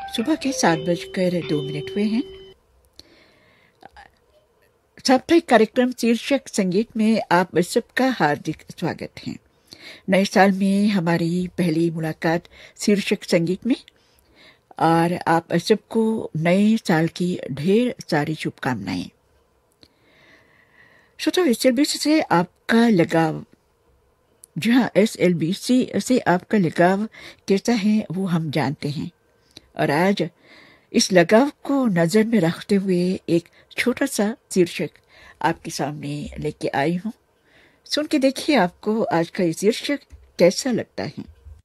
सुबह के 7:02 हुए हैं। साप्ताहिक कार्यक्रम शीर्षक संगीत में आप सबका हार्दिक स्वागत है। नए साल में हमारी पहली मुलाकात शीर्षक संगीत में, और आप सबको नए साल की ढेर सारी शुभकामनाएं। श्रोता, SLBC से आपका लगाव, जहां SLBC से आपका लगाव कैसा है वो हम जानते हैं, और आज इस लगाव को नजर में रखते हुए एक छोटा सा शीर्षक आपके सामने लेके आई हूं। सुन के देखिए आपको आज का ये शीर्षक कैसा लगता है।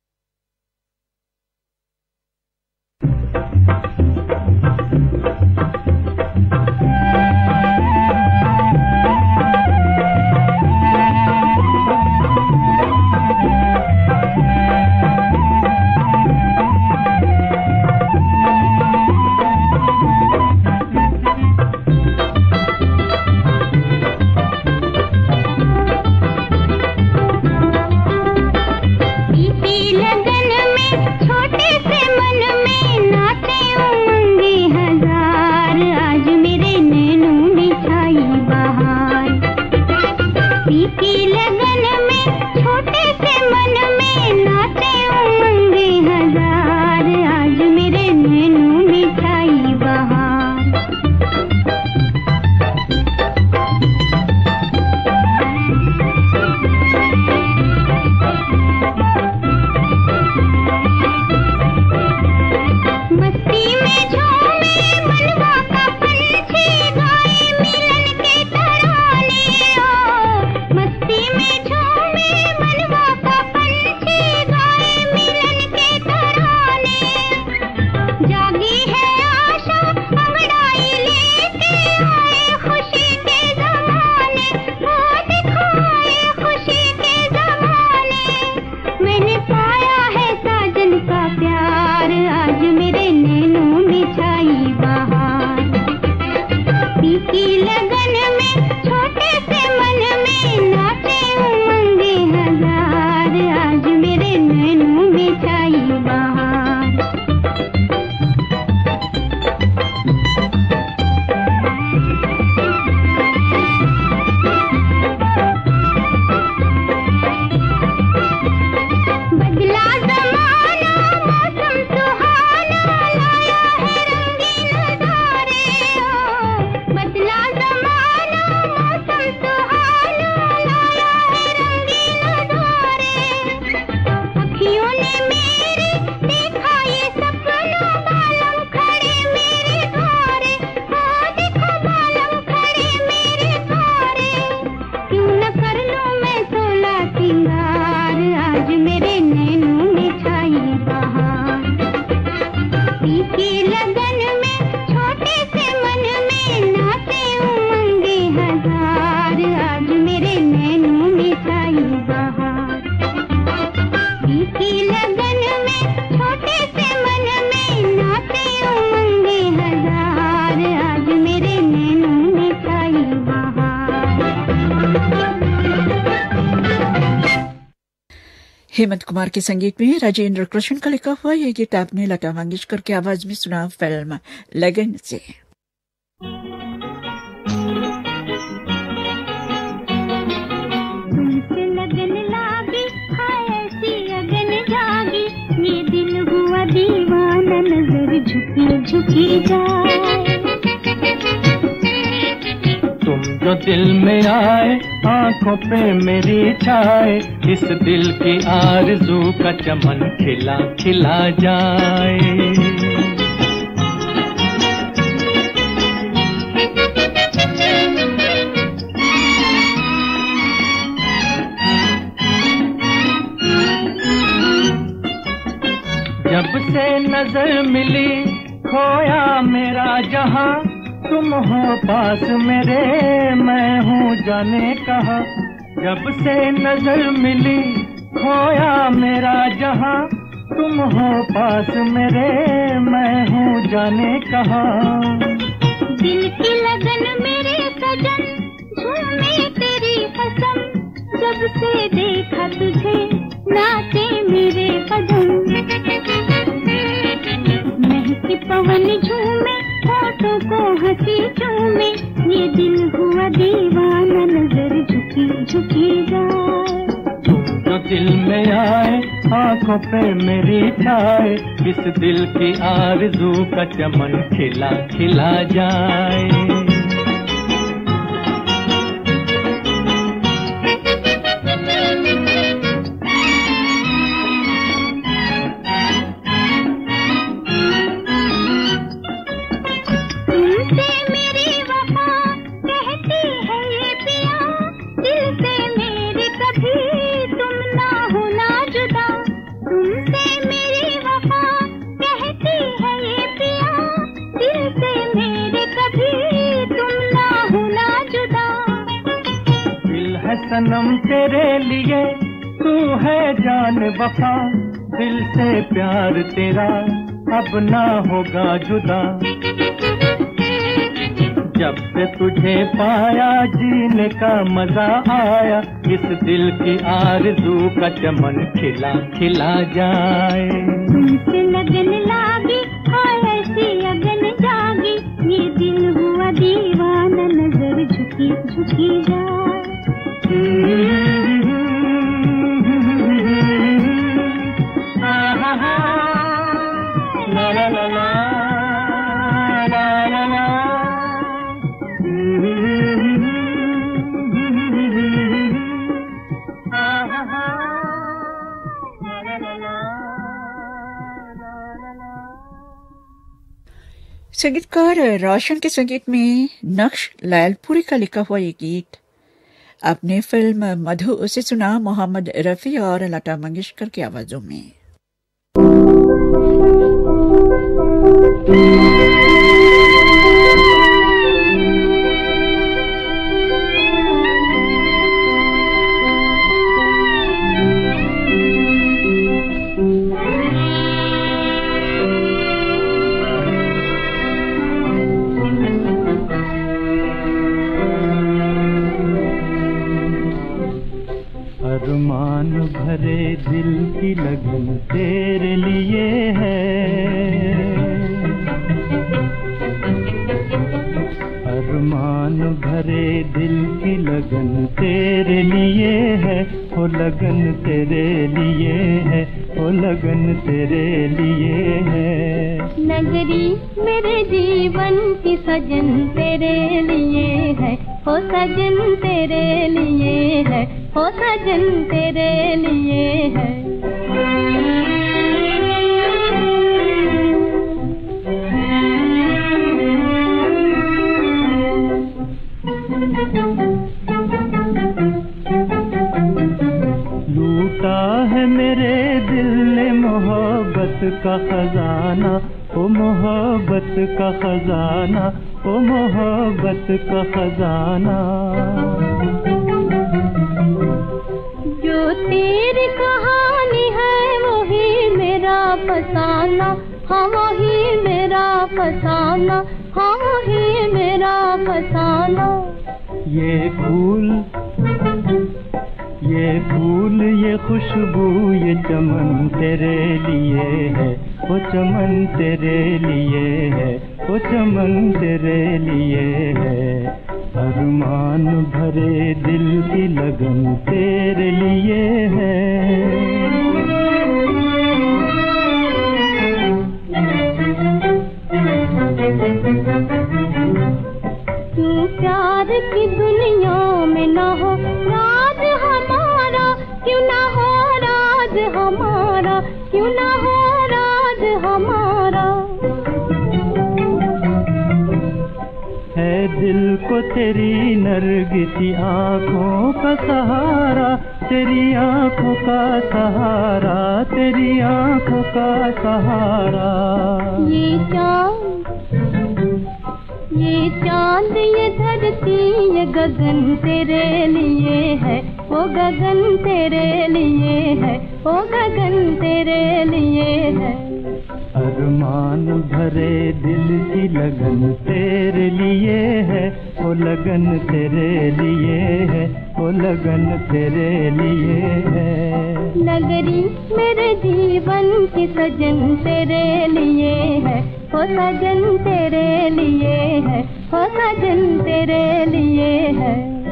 हेमंत कुमार के संगीत में राजेंद्र कृष्ण का लिखा हुआ यह गीत आपने लता मंगेशकर की आवाज में सुना फिल्म लगन से। तुमसे लगन लागी, हाय ऐसी अगन जागी, ये दिल हुआ दीवाना, नजर झुकी झुकी जाए। तुम जो दिल में आए, आंखों पे मेरी छाए, इस दिल की आरज़ू का चमन खिला खिला जाए। जब से नजर मिली खोया मेरा जहां, तुम हो पास मेरे मैं हूँ जाने कहाँ। जब से नजर मिली खोया मेरा जहां, तुम हो पास मेरे मैं हूँ जाने कहाँ। दिल की लगन मेरे सजन, झूमे तेरी कसम, जब से देखा तुझे नाचे मेरे कदम। महक कि पवन झूमे होठों को हंसी चूमे, ये दिल हुआ दीवाना नजर झुकी झुकी जाए। जो दिल में आए आंखों पे मेरी छाए, इस दिल की आरज़ू का चमन खिला खिला जाए। सनम तेरे लिए तू है जान वफा, दिल से प्यार तेरा अब ना होगा जुदा। जब से तुझे पाया जीने का मजा आया, इस दिल की आरज़ू का चमन खिला खिला जाए। तुमसे लगन लागी और ऐसी अगन जागी, ये दिल हुआ दीवाना नजर झुकी झुकी जाए। La la la la la la la। संगीतकार रोशन के संगीत में नक्श लायलपुरी का लिखा हुआ ये गीत आपने फिल्म मधु से सुना मोहम्मद रफी और लता मंगेशकर की आवाजों में। अरमान भरे दिल की लगन तेरे लिए है, अरमान भरे दिल की लगन तेरे लिए है, ओ लगन तेरे लिए है, ओ लगन तेरे लिए है। नगरी मेरे जीवन की सजन तेरे लिए है, ओ सजन तेरे लिए है, ओ सजन तेरे लिए है। लूटा है मेरे दिल ने मोहब्बत का खजाना, ओ मोहब्बत का खजाना, ओ मोहब्बत का खजाना। जो तेरी कहानी है वही मेरा फसाना, हाँ वही मेरा फसाना, हाँ वही मेरा फसाना। ये फूल ये खुशबू ये चमन तेरे लिए है, वो चमन तेरे लिए है, वो चमन तेरे लिए है। अरमान भरे दिल की लगन तेरे लिए है। क्यों प्यार की दुनिया में ना हो राज हमारा, क्यों ना हो राज हमारा, क्यों ना हो राज हमारा। है दिल को तेरी नरगिसी आँखों का सहारा, तेरी आँखों का सहारा, तेरी आँखों का सहारा। ये चांद ये धरती ये गगन तेरे लिए है, वो गगन तेरे लिए है, वो गगन तेरे लिए है। अरमान भरे दिल की लगन तेरे लिए है, वो लगन तेरे लिए है, वो लगन तेरे लिए है। नगरी मेरे जीवन की सजन तेरे लिए है, ओ सजन तेरे लिए है, ओ सजन तेरे लिए है।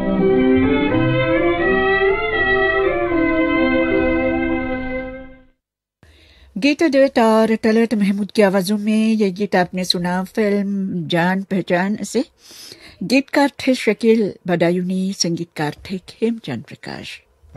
गीता दत्त और तलत महमूद की आवाजों में ये गीत आपने सुना फिल्म जान पहचान से। गीतकार थे शकील बदायूनी, संगीतकार थे हेमचंद प्रकाश।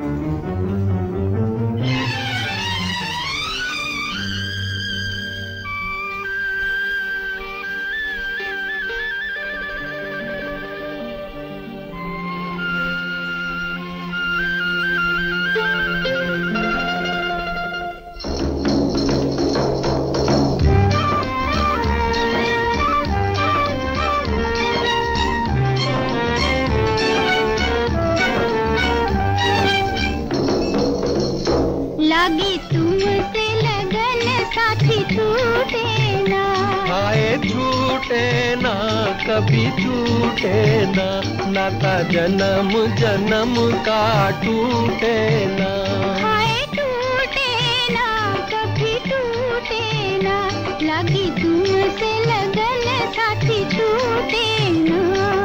लागी तुमसे लगन साथी छूटे ना, आए छूटे ना कभी छूटे ना, नाता जन्म जन्म का टूटे ना। हाय टूटे ना कभी टूटे ना, लागी तुमसे लगन साथी छूटे ना।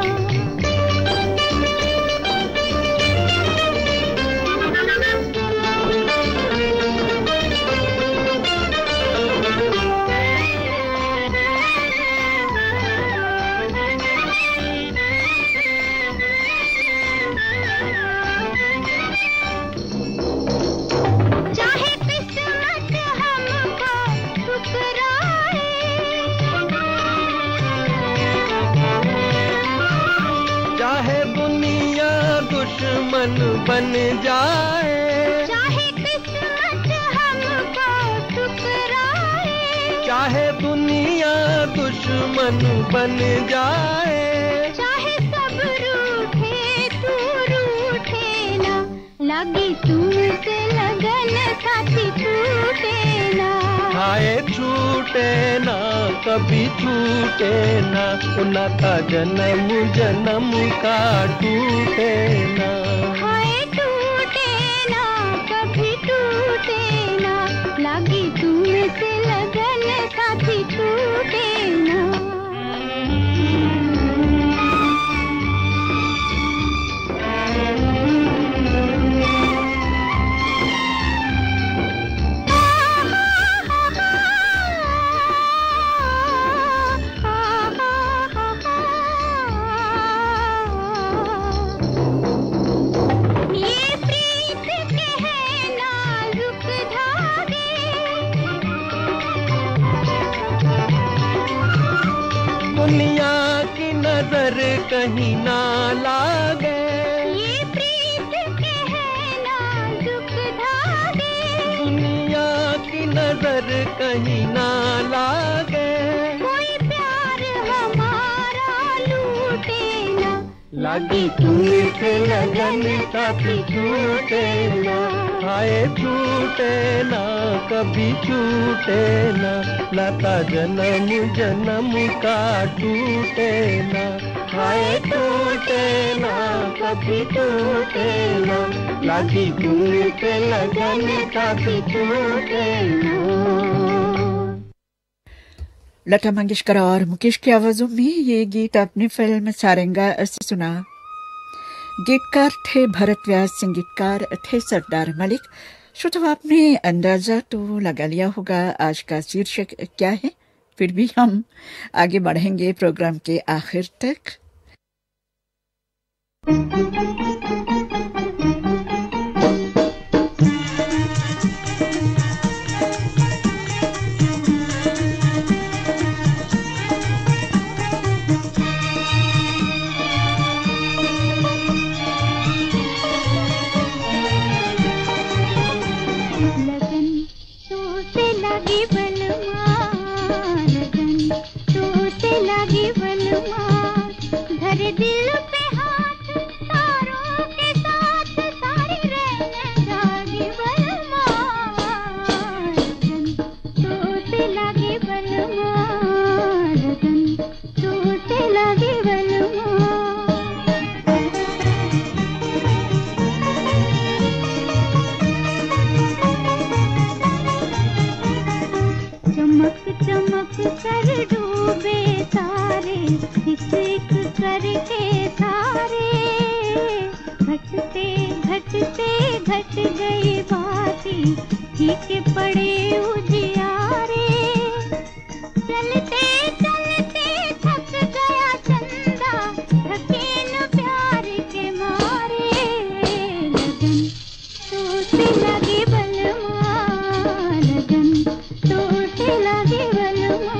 दुश्मन बन जाए, चाहे किस्मत हमको ठुकराए, चाहे दुनिया दुश्मन बन जाए, चाहे सब रूठे तू रूठे ना, लगी तुमसे लगन साथी छूटे ना। हाय छूटे ना कभी छूटे ना, नाता जन्म जन्म का टूटे ना। हाय टूटे ना कभी टूटे ना, लगी तुमसे लगन साथी छूटे ना। दुनिया की नजर कहीं ना लागे, ये प्रीत के है नाजुक धागे, दुनिया की नजर कहीं ना लागे, कोई प्यार हमारा लूटे ना, लगी तुमसे लगन साथी छूटे ना। हाय छूटे ना कभी छूटे ना, नाता जन्म जन्म का टूटे ना। हाय टूटे ना कभी टूटे ना, लगी तुमसे लगन साथी छूटे ना। लता मंगेशकर और मुकेश की आवाजों में ये गीत आपने फिल्म सारंगा से सुना। गीतकार थे भरत व्यास, संगीतकार थे सरदार मलिक। श्रोताओ, आपने अंदाजा तो लगा लिया होगा आज का शीर्षक क्या है। फिर भी हम आगे बढ़ेंगे प्रोग्राम के आखिर तक। दिल पे हाथ तारों के कर डूबे तारे, इश्क करके सारे। घटते घटते घट गई बाती, फीके पड़े उजियारे। चलते चलते थक गया चंदा, थके न प्यार के मारे। लगन तो से लगी बलमा, लगन तो से लगी बलमा।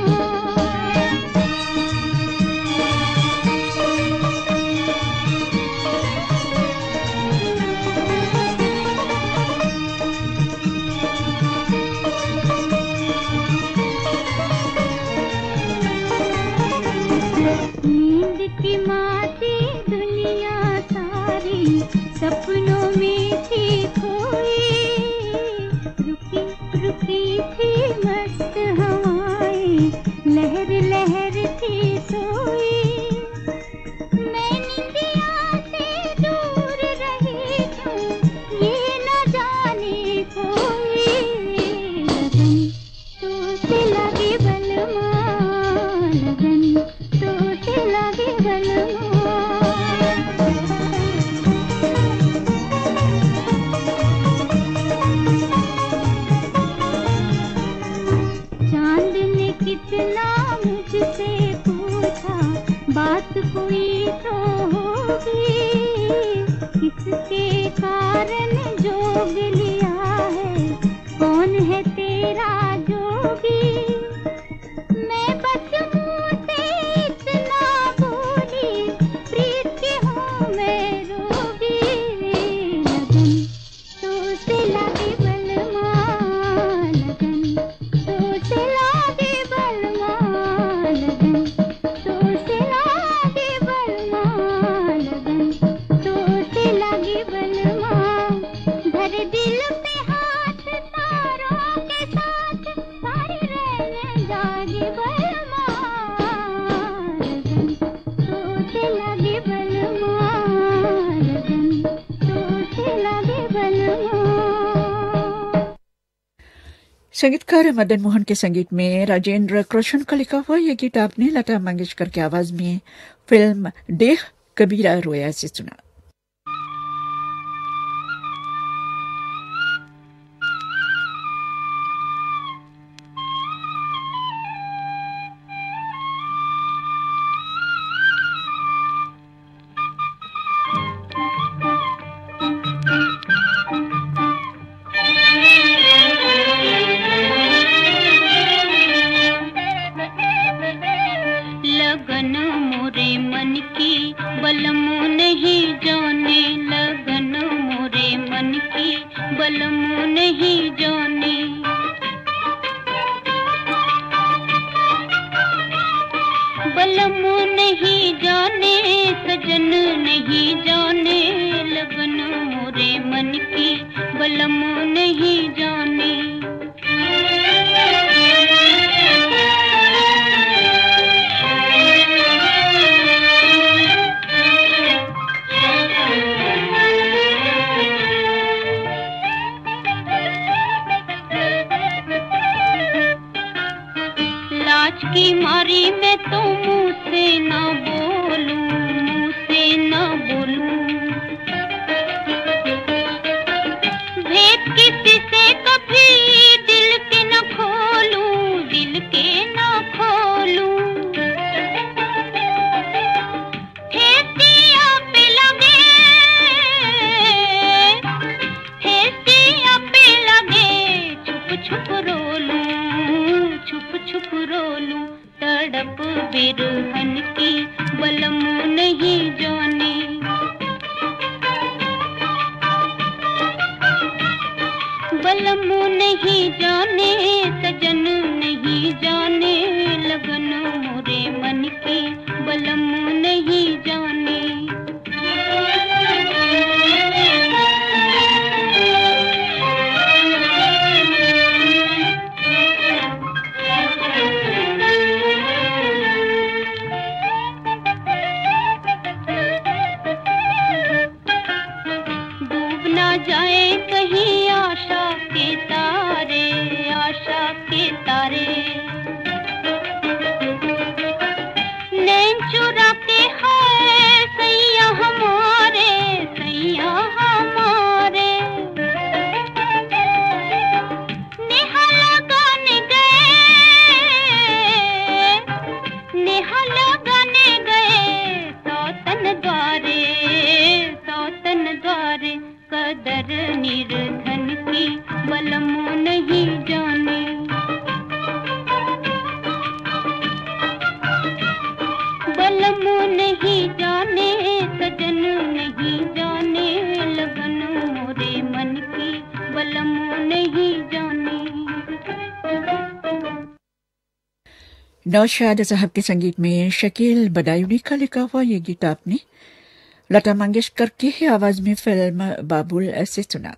नींद की माती दुनिया सारी, सपनों में थी खोई। रुकी रुकी थी मस्त हवाएं, लहर लहर थी सोई। मैं निंदिया से दूर रही हूँ, ये न जाने कोई। लगन तो से लगी बलमा, लगन तो से लगी बलमा। चांद ने कितना मुझसे पूछा, बात कोई तो होगी। किसके कारण जोग लिया है, कौन है तेरा जोगी। मैं बस मुँह से इतना बोली, प्रीत की हूँ मैं रोगी। लगन तो से लगी बलमा, लगन तो से लगी बलमा, लगन तो से लगी बलमा, लगन तो से लगी बलमा। धर दिल पे हाथ तारों के साथ, सारी रहने जागी बलमा। लगन तो से लगी बलमा, लगन तो से लगी बलमा। संगीतकार मदन मोहन के संगीत में राजेंद्र कृष्ण का लिखा हुआ यह गीत आपने लता मंगेशकर की आवाज में फिल्म देख कबीरा रोया से सुना। लगन मोरे मन की बलमो नहीं जाने, लगन मोरे मन की बलमो नहीं जाने। बलमो नहीं जाने, सजन नहीं जाने, लगन मोरे मन की बलमो नहीं जाने। लाज की मारी मैं तो मुँह से ना बोलूं, मुँह से ना बोलूं। भेद किसी से कभी दिल के न खोलूं, दिल के न खोलूं। ठेसिया पे लगे, ठेसिया पे लगे, छुप छुप रोलूं, छुप छुप रोलूं। तड़प बिरहन की बलमो नहीं जाने। बलमो नहीं जाने, सजन नहीं जाने, लगन मोरे मन की बलमो नहीं जाने। जाए कहीं आशा के तारे, आशा के तारे। बलम नहीं जाने सजन नहीं जाने लगन मोरे मन की बलम नहीं जाने। नौशाद साहब के संगीत में शकील बदायूनी का लिखा हुआ ये गीत आपने लता मंगेशकर की ही आवाज में फिल्म बाबुल ऐसे सुना।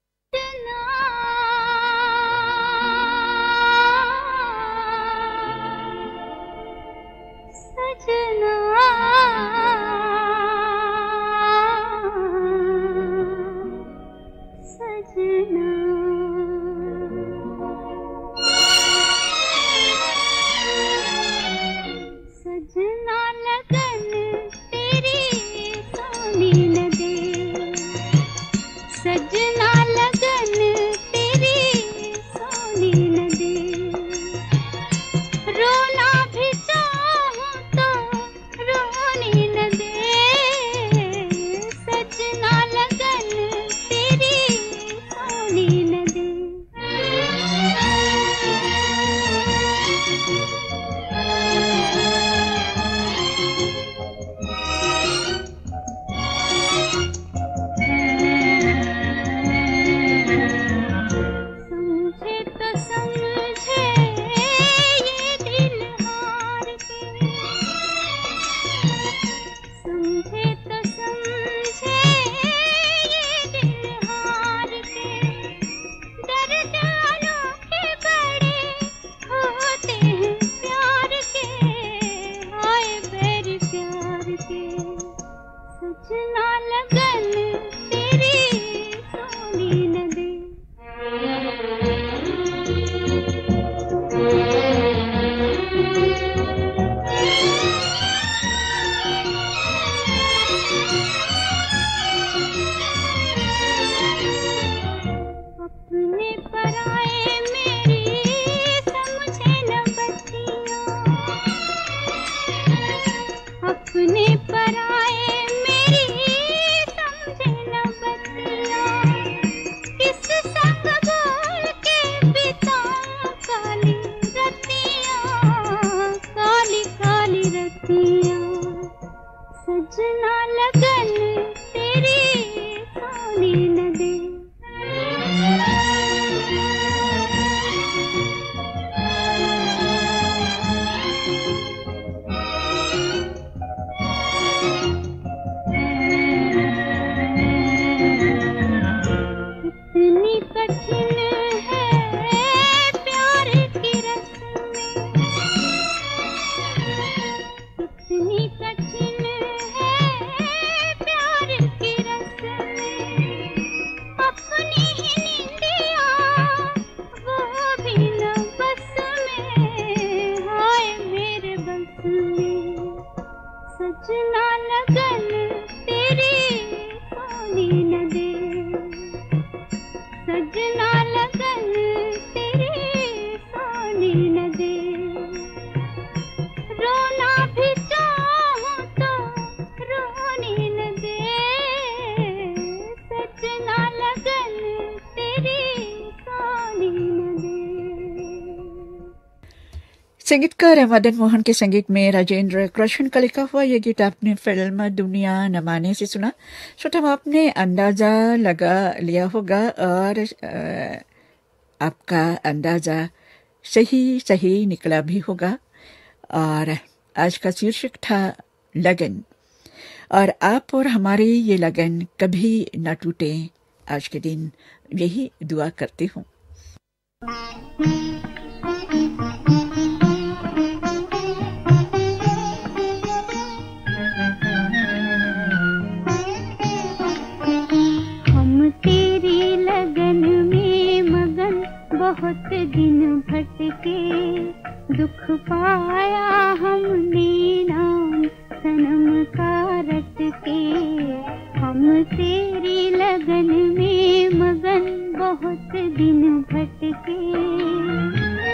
संगीतकार मदन मोहन के संगीत में राजेंद्र कृष्ण का लिखा हुआ ये गीत आपने फिल्म दुनिया न माने से सुना। श्रोता आपने अंदाजा लगा लिया होगा और आपका अंदाजा सही निकला भी होगा। और आज का शीर्षक था लगन, और आप और हमारी ये लगन कभी न टूटे। आज के दिन यही दुआ करती हूँ। बहुत दिन भटके दुख पाया हमने नाम सनम का रट के। हम तेरी लगन में मगन बहुत दिन भटके।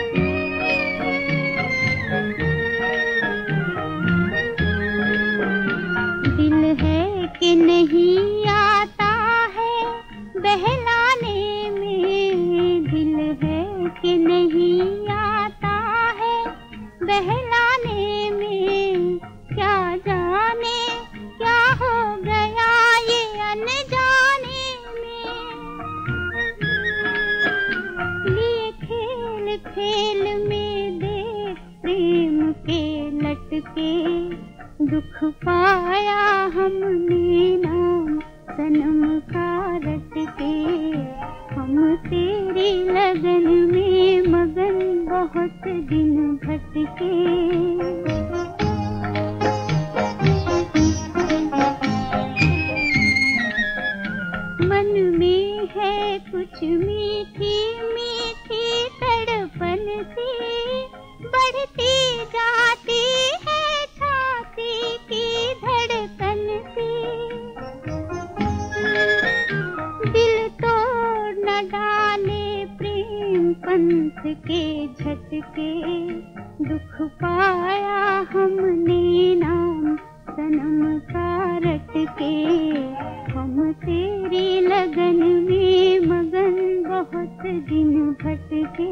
भटके, दुख पाया हमने नाम सनम का रट के। हम तेरी लगन में मगन बहुत दिन भटके। मन में है कुछ मीठी मीठी तड़पन सी, बढ़ती जाती है छाती की धड़कन सी। दिल तोड़ न डाले प्रेम पंथ के झटके, दुख पाया हमने नाम सनम का रट के। हम तेरी लगन में मगन बहुत दिन भटके।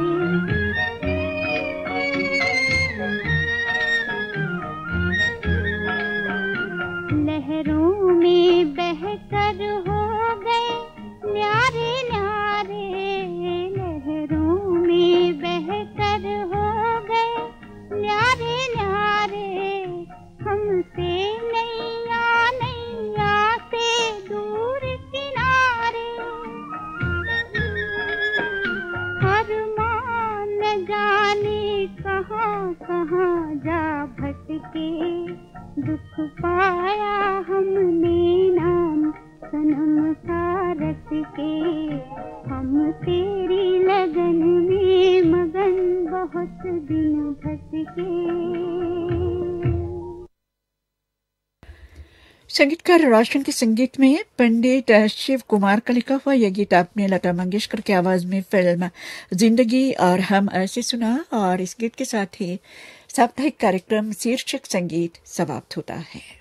लहरों में बहकर हो गए न्यारे न्यारे, लहरों में बहकर हो गए न्यारे न्यारे। हमसे नैया नैया से दूर किनारे, अरमान न जाने कहाँ कहाँ जा भटके, दुख पाया हमने नाम सनम का रट के। हम तेरी लगन में मगन बहुत दिन भटके। संगीतकार रोशन के संगीत में पंडित शिव कुमार का लिखा हुआ यह गीत आपने लता मंगेशकर की आवाज में फिल्म जिंदगी और हम ऐसे सुना। और इस गीत के साथ ही साप्ताहिक कार्यक्रम शीर्षक संगीत समाप्त होता है।